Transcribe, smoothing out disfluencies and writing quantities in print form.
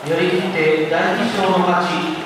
寄り切って大喜賞の勝ち。